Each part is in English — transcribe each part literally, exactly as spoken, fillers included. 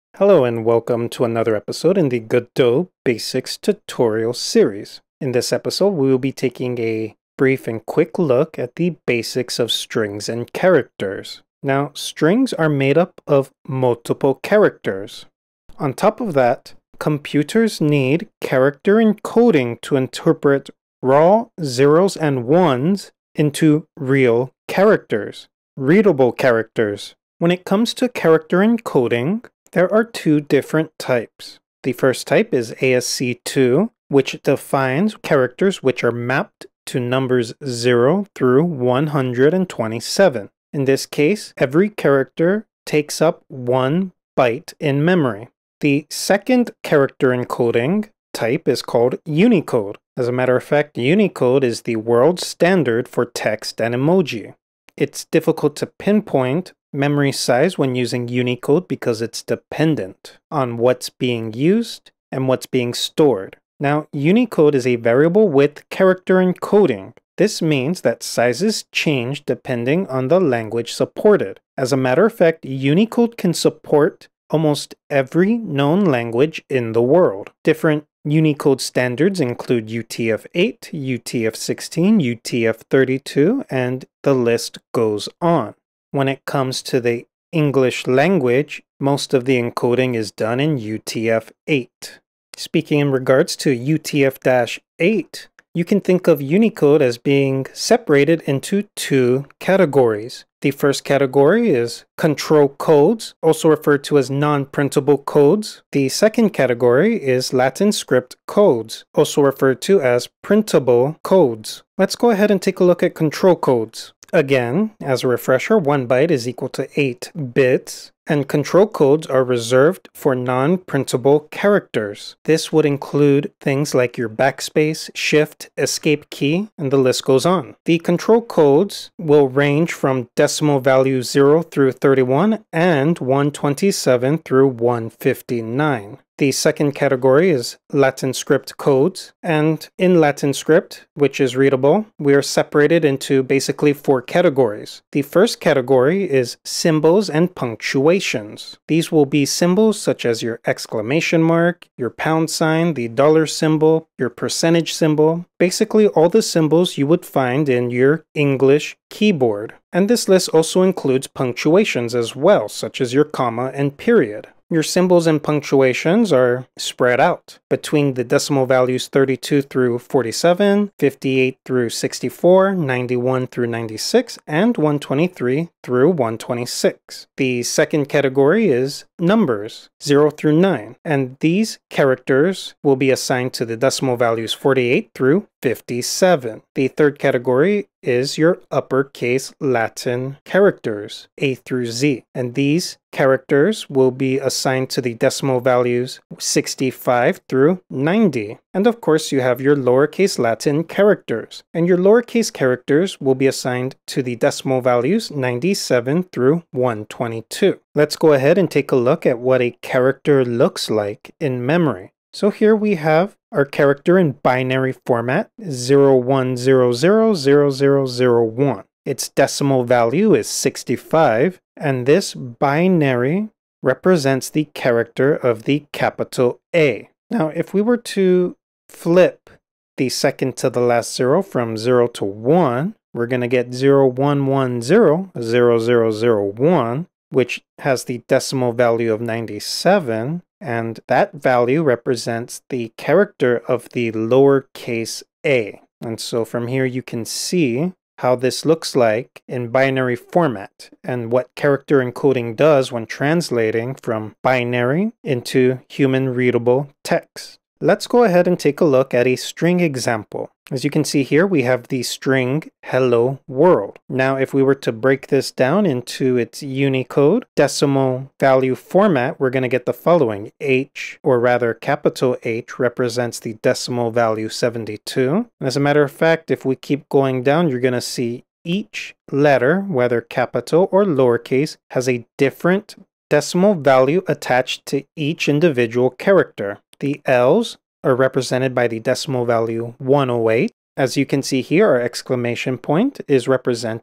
Hello and welcome to another episode in the Godot Basics Tutorial Series. In this episode, we will be taking a brief and quick look at the basics of strings and characters. Now, strings are made up of multiple characters. On top of that, computers need character encoding to interpret raw zeros and ones into real characters, readable characters. When it comes to character encoding, there are two different types. The first type is A S C two, which defines characters which are mapped to numbers zero through one hundred twenty-seven. In this case, every character takes up one byte in memory. The second character encoding type is called Unicode. As a matter of fact, Unicode is the world standard for text and emoji. It's difficult to pinpoint memory size when using Unicode because it's dependent on what's being used and what's being stored. Now, Unicode is a variable with character encoding. This means that sizes change depending on the language supported. As a matter of fact, Unicode can support almost every known language in the world. Different Unicode standards include U T F eight, U T F sixteen, U T F thirty-two, and the list goes on. When it comes to the English language, most of the encoding is done in U T F eight. Speaking in regards to U T F eight, you can think of Unicode as being separated into two categories. The first category is control codes, also referred to as non-printable codes. The second category is Latin script codes, also referred to as printable codes. Let's go ahead and take a look at control codes. Again, as a refresher, one byte is equal to eight bits, and control codes are reserved for non-printable characters. This would include things like your backspace, shift, escape key, and the list goes on. The control codes will range from decimal values zero through thirty-one and one twenty-seven through one fifty-nine. The second category is Latin script codes, and in Latin script, which is readable, we are separated into basically four categories. The first category is symbols and punctuations. These will be symbols such as your exclamation mark, your pound sign, the dollar symbol, your percentage symbol, basically all the symbols you would find in your English keyboard. And this list also includes punctuations as well, such as your comma and period. Your symbols and punctuations are spread out between the decimal values thirty-two through forty-seven, fifty-eight through sixty-four, ninety-one through ninety-six, and one twenty-three through one twenty-six. The second category is numbers, zero through nine, and these characters will be assigned to the decimal values forty-eight through fifty-seven. The third category is your uppercase Latin characters, A through Z, and these characters will be assigned to the decimal values sixty-five through ninety. And of course, you have your lowercase Latin characters, and your lowercase characters will be assigned to the decimal values ninety-seven through one twenty-two. Let's go ahead and take a look at what a character looks like in memory. So here we have our character in binary format, zero one zero zero zero zero zero one. Its decimal value is sixty-five, and this binary represents the character of the capital A. Now, if we were to flip the second to the last zero from zero to one, we're going to get zero one one zero zero zero zero one, which has the decimal value of ninety-seven, and that value represents the character of the lowercase a. And so from here you can see how this looks like in binary format and what character encoding does when translating from binary into human readable text. Let's go ahead and take a look at a string example. As you can see here, we have the string hello world. Now, if we were to break this down into its Unicode decimal value format, we're going to get the following. H, or rather capital H, represents the decimal value seventy-two. And as a matter of fact, if we keep going down, you're going to see each letter, whether capital or lowercase, has a different decimal value attached to each individual character. The L's are represented by the decimal value one oh eight. As you can see here, our exclamation point is represented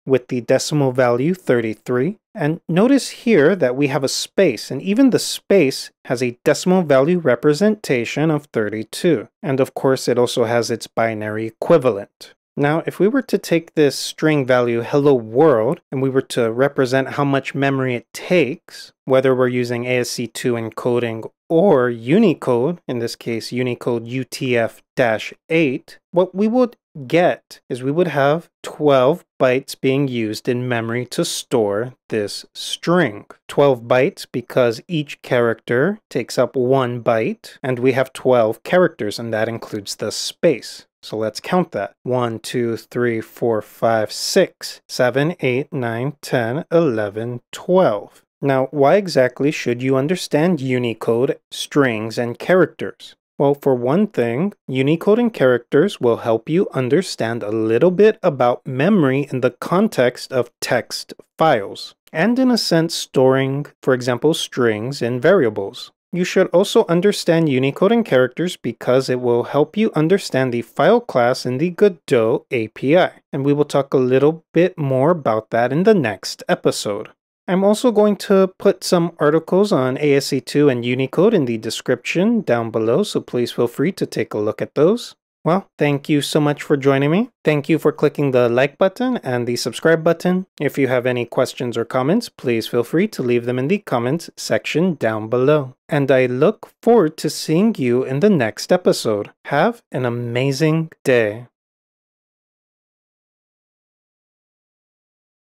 with the decimal value thirty-three. And notice here that we have a space, and even the space has a decimal value representation of thirty-two. And of course, it also has its binary equivalent. Now, if we were to take this string value hello world and we were to represent how much memory it takes, whether we're using A S C two encoding or Unicode, in this case Unicode U T F eight, what we would get is we would have twelve bytes being used in memory to store this string. twelve bytes because each character takes up one byte, and we have twelve characters, and that includes the space. So let's count that. one, two, three, four, five, six, seven, eight, nine, ten, eleven, twelve. Now, why exactly should you understand Unicode, strings, and characters? Well, for one thing, Unicode and characters will help you understand a little bit about memory in the context of text files, and in a sense storing, for example, strings and variables. You should also understand Unicode and characters because it will help you understand the file class in the Godot A P I, and we will talk a little bit more about that in the next episode. I'm also going to put some articles on A S C two and Unicode in the description down below, so please feel free to take a look at those. Well, thank you so much for joining me. Thank you for clicking the like button and the subscribe button. If you have any questions or comments, please feel free to leave them in the comments section down below. And I look forward to seeing you in the next episode. Have an amazing day.